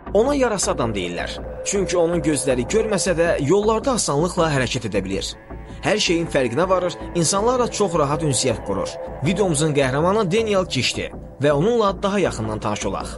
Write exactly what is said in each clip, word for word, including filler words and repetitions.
Ona yarasa adam deyirlər. Çünki onun gözləri görməsə də yollarda asanlıqla hərəkət edə bilir. Hər şeyin fərqinə varır, insanlarla çox rahat ünsiyyət qurur. Videomuzun qəhrəmanı Daniel Kişdir və onunla daha yaxından tanış olaq.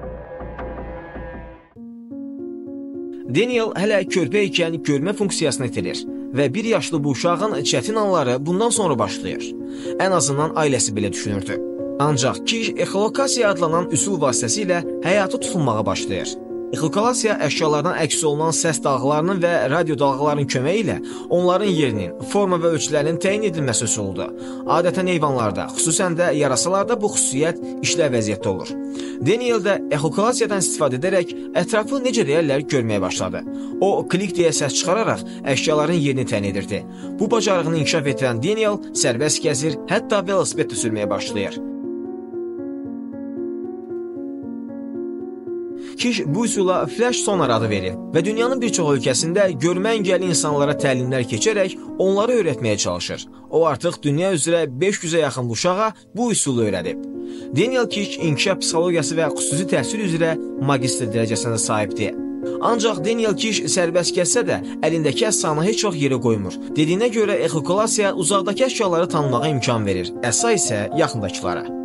Daniel hələ körpə ikən görmə funksiyasını itirir və bir yaşlı bu uşağın çətin anları bundan sonra başlayır. Ən azından ailəsi belə düşünürdü. Ancaq Kiş exolokasiya adlanan üsul vasitəsilə həyatı tutunmağa başlayır. Exolokasiya əşyalardan əks olunan səs dalğalarının və radio dalğalarının köməyi ilə onların yerinin, forma və ölçülərinin təyin edilməsi üsuludur. Adətən heyvanlarda, xüsusən də yarasalarda bu xüsusiyyət işləv vəziyyətdə olur. Daniel də exolokasiyadan istifadə edərək ətrafı necə deyərlər görməyə başladı. O, klik deyə səs çıxararaq əşyaların yerini təyin edirdi. Bu bacarığını inkişaf etdirən Daniel sərbəst gəzir, hətta velosiped də sürməyə başlayır. Kiş bu üsula flash sonar adı verir və dünyanın bir çox ölkəsində görmə engelli insanlara təlimlər keçərək onları öyrətməyə çalışır. O artıq dünya üzrə beş yüzə yaxın uşağa bu üsulu öyrədib. Daniel Kiş inkişaf psixologiyası və xüsusi təhsil üzrə magistr dərəcəsinə sahibdir. Ancaq Daniel Kiş sərbəst gəzsə də əlindəki əsanı heç vaxt yerə qoymur. Dediyinə görə exolokasiya uzaqdakı əşyaları tanımağa imkan verir, əsa isə yaxındakılara.